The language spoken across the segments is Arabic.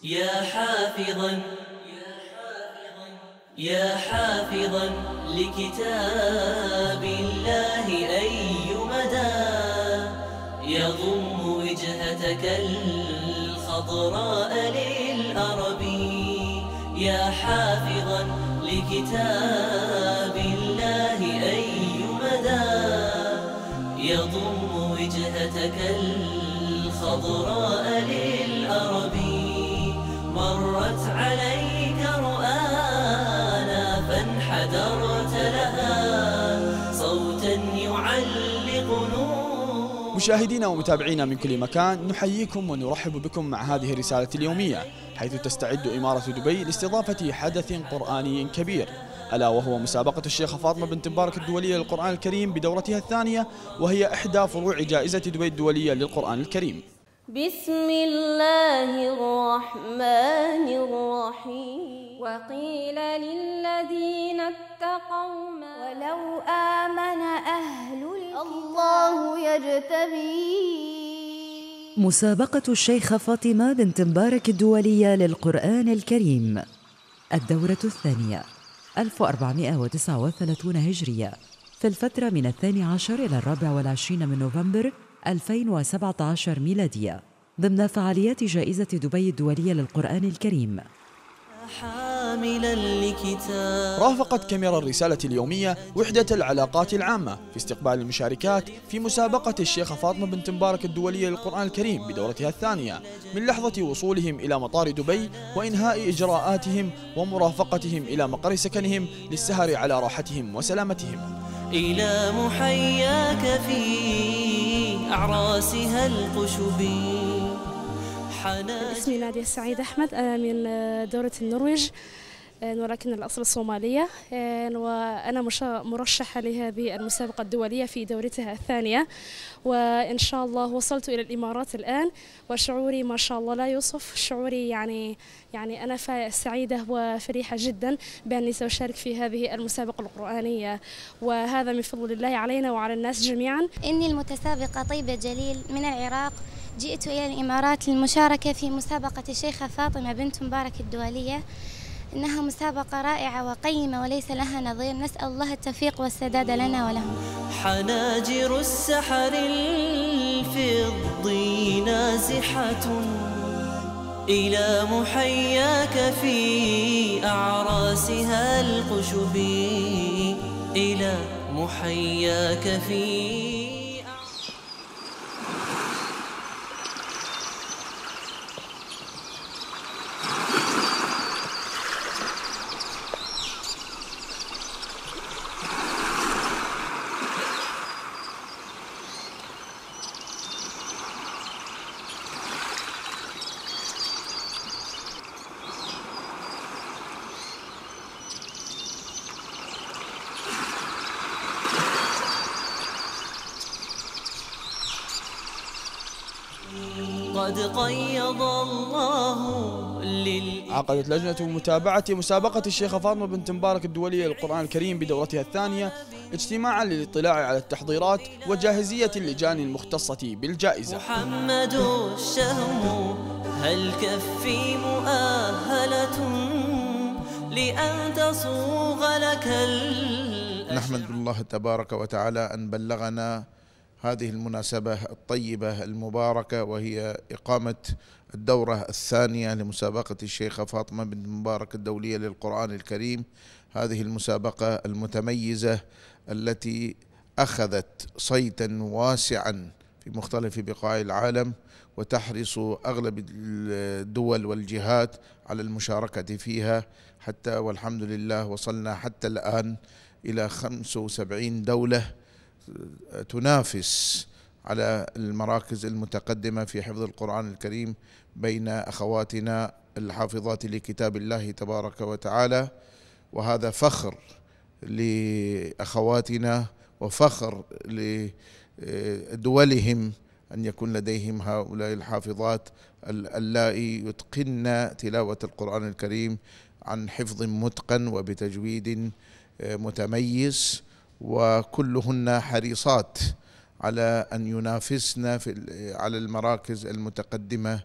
يا حافظا يا حافظا لكتاب الله أي مدى يضم وجهتك الخضراء للأرب. يا حافظا لكتاب الله أي مدى يضم وجهتك الخضراء للأرب. مرت عليك رؤانا فانحدرت لها صوتا يعلق نور. مشاهدينا ومتابعينا من كل مكان، نحييكم ونرحب بكم مع هذه الرسالة اليومية، حيث تستعد إمارة دبي لاستضافة حدث قرآني كبير، ألا وهو مسابقة الشيخة فاطمة بنت مبارك الدولية للقرآن الكريم بدورتها الثانية، وهي إحدى فروع جائزة دبي الدولية للقرآن الكريم. بسم الله الرحمن الرحيم. وقيل للذين اتقوا ولو آمن أهل الله يجتبي. مسابقة الشيخة فاطمة بنت مبارك الدولية للقرآن الكريم، الدورة الثانية 1439 هجرية، في الفترة من 12 إلى 24 من نوفمبر 2017 ميلادية، ضمن فعاليات جائزة دبي الدولية للقرآن الكريم. حاملا لكتاب. رافقت كاميرا الرسالة اليومية وحدة العلاقات العامة في استقبال المشاركات في مسابقة الشيخة فاطمة بنت مبارك الدولية للقرآن الكريم بدورتها الثانية، من لحظة وصولهم إلى مطار دبي وإنهاء إجراءاتهم ومرافقتهم إلى مقر سكنهم للسهر على راحتهم وسلامتهم. إلى محياك في أعراسها القشب. اسمي نادية السعيد أحمد، أنا من دولة النرويج ولكن الأصل الصومالية، وأنا مرشحة لهذه المسابقة الدولية في دورتها الثانية، وإن شاء الله وصلت إلى الإمارات الآن، وشعوري ما شاء الله لا يوصف. شعوري يعني أنا سعيدة وفرحة جدا بأني سأشارك في هذه المسابقة القرآنية، وهذا من فضل الله علينا وعلى الناس جميعا. إني المتسابقة طيبة جليل من العراق، جئت إلى الإمارات للمشاركة في مسابقة الشيخة فاطمة بنت مبارك الدولية. إنها مسابقة رائعة وقيمة وليس لها نظير، نسأل الله التوفيق والسداد لنا ولهم. حناجر السحر الفضي نازحة إلى محياك في أعراسها القشب. إلى محياك في قد قيض الله عقدت لجنة متابعة مسابقة الشيخة فاطمة بنت مبارك الدولية للقرآن الكريم بدورتها الثانية اجتماعا للاطلاع على التحضيرات وجاهزية اللجان المختصة بالجائزة. محمد الشهم هل كفي مؤهلة لأن تصوغ لك نحمد الله تبارك وتعالى أن بلغنا هذه المناسبة الطيبة المباركة، وهي إقامة الدورة الثانية لمسابقة الشيخة فاطمة بنت مبارك الدولية للقرآن الكريم. هذه المسابقة المتميزة التي أخذت صيتا واسعا في مختلف بقاع العالم، وتحرص أغلب الدول والجهات على المشاركة فيها، حتى والحمد لله وصلنا حتى الآن إلى 75 دولة تنافس على المراكز المتقدمة في حفظ القرآن الكريم بين أخواتنا الحافظات لكتاب الله تبارك وتعالى. وهذا فخر لأخواتنا وفخر لدولهم أن يكون لديهم هؤلاء الحافظات اللائي يتقن تلاوة القرآن الكريم عن حفظ متقن وبتجويد متميز، وكلهن حريصات على أن ينافسن على المراكز المتقدمة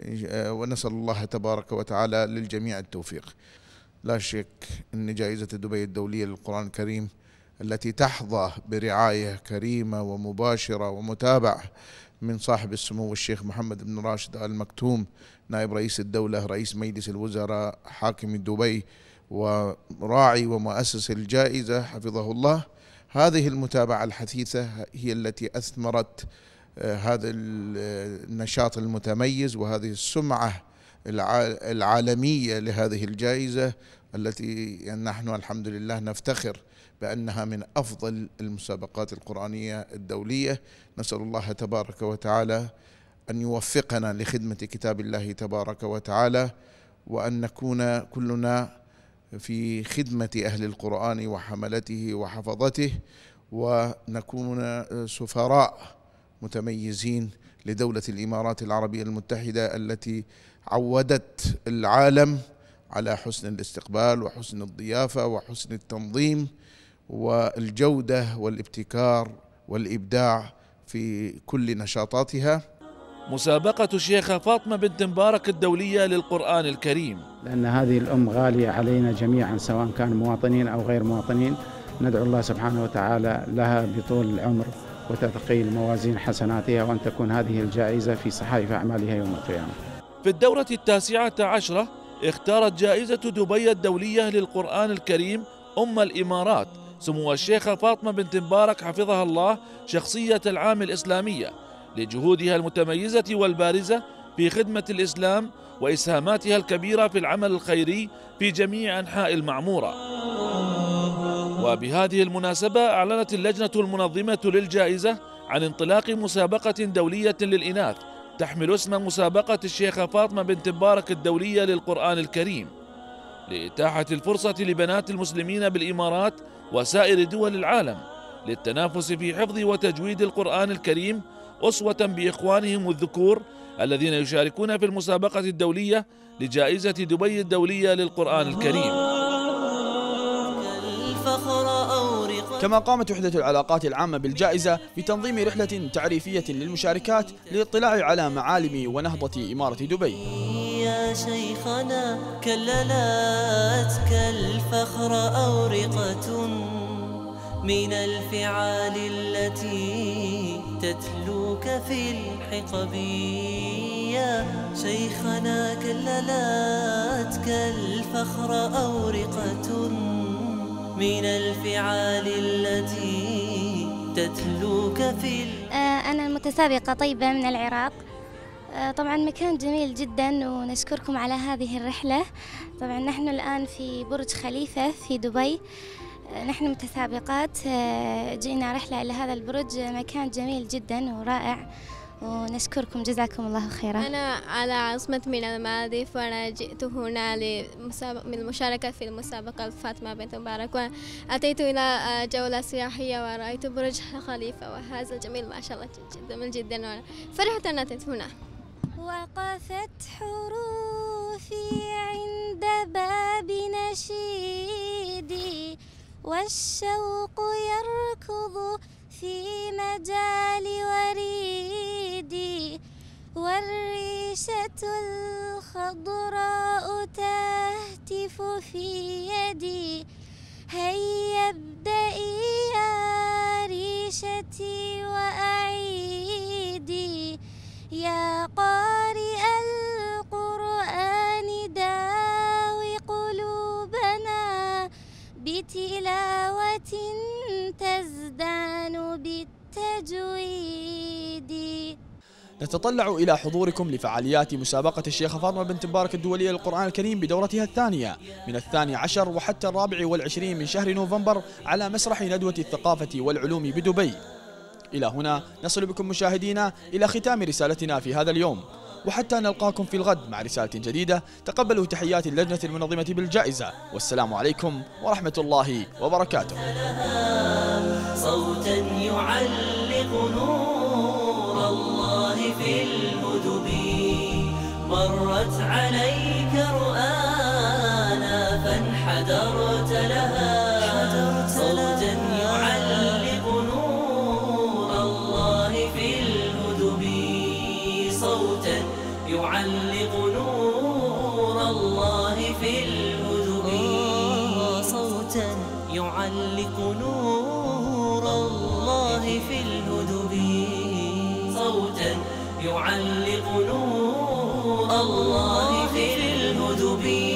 ونسأل الله تبارك وتعالى للجميع التوفيق. لا شك أن جائزة دبي الدولية للقرآن الكريم التي تحظى برعاية كريمة ومباشرة ومتابعة من صاحب السمو الشيخ محمد بن راشد آل مكتوم نائب رئيس الدولة رئيس مجلس الوزراء حاكم دبي وراعي ومؤسس الجائزة حفظه الله، هذه المتابعة الحثيثة هي التي أثمرت هذا النشاط المتميز وهذه السمعة العالمية لهذه الجائزة التي نحن الحمد لله نفتخر بأنها من أفضل المسابقات القرآنية الدولية. نسأل الله تبارك وتعالى أن يوفقنا لخدمة كتاب الله تبارك وتعالى، وأن نكون كلنا في خدمة أهل القرآن وحملته وحفظته، ونكون سفراء متميزين لدولة الإمارات العربية المتحدة التي عودت العالم على حسن الاستقبال وحسن الضيافة وحسن التنظيم والجودة والابتكار والإبداع في كل نشاطاتها. مسابقة الشيخة فاطمة بنت مبارك الدولية للقرآن الكريم، لأن هذه الأم غالية علينا جميعا سواء كان مواطنين أو غير مواطنين. ندعو الله سبحانه وتعالى لها بطول العمر وتثقيل موازين حسناتها، وأن تكون هذه الجائزة في صحائف أعمالها يوم القيامة. في الدورة 19 اختارت جائزة دبي الدولية للقرآن الكريم أم الإمارات سمو الشيخة فاطمة بنت مبارك حفظها الله شخصية العام الإسلامية لجهودها المتميزة والبارزة في خدمة الإسلام وإسهاماتها الكبيرة في العمل الخيري في جميع أنحاء المعمورة. وبهذه المناسبة أعلنت اللجنة المنظمة للجائزة عن انطلاق مسابقة دولية للإناث تحمل اسم مسابقة الشيخة فاطمة بنت مبارك الدولية للقرآن الكريم، لإتاحة الفرصة لبنات المسلمين بالإمارات وسائر دول العالم للتنافس في حفظ وتجويد القرآن الكريم أسوة بإخوانهم الذكور الذين يشاركون في المسابقة الدولية لجائزة دبي الدولية للقرآن الكريم. كما قامت وحدة العلاقات العامة بالجائزة بتنظيم رحلة تعريفية للمشاركات للاطلاع على معالم ونهضة إمارة دبي. يا شيخنا كللتك الفخر أورقة من الفعال التي تتلوك في الحقب. يا شيخنا كللتك الفخر أورقة من الفعال التي تتلوك في أنا المتسابقة طيبة من العراق. طبعا مكان جميل جدا ونشكركم على هذه الرحلة. طبعا نحن الآن في برج خليفة في دبي، نحن متسابقات جئنا رحلة إلى هذا البرج، مكان جميل جدا ورائع ونشكركم جزاكم الله خيرا. أنا على عاصمة من المالديف وأنا جئت هنا للمشاركة في المسابقة فاطمة بنت مبارك، وأتيت إلى جولة سياحية ورأيت برج خليفة وهذا جميل ما شاء الله جميل جدا وفرحت أن أتيت هنا. وقفت حروفي عند باب نشيدي والشوق يركض في مجال وريدي والريشة الخضراء تهتف في يدي هيا ابدئي يا ريشتي وأعيدي يا قارئ القرآن داوي قلوبنا بتلاوة تزدان بالتجويد. نتطلع إلى حضوركم لفعاليات مسابقة الشيخة فاطمة بنت مبارك الدولية للقرآن الكريم بدورتها الثانية من 12 وحتى 24 من شهر نوفمبر على مسرح ندوة الثقافة والعلوم بدبي. إلى هنا نصل بكم مشاهدينا إلى ختام رسالتنا في هذا اليوم، وحتى نلقاكم في الغد مع رسالة جديدة. تقبلوا تحيات اللجنة المنظمة بالجائزة، والسلام عليكم ورحمة الله وبركاته. صوتا يعلق نور الله في الهدب، مرت عليك رؤانا فانحدرت لها. صوتا يعلق نور الله في الهدب، صوتا يعلق صوتا يعلق نور الله في الهدب، صوتا يعلق نور الله في الهدب.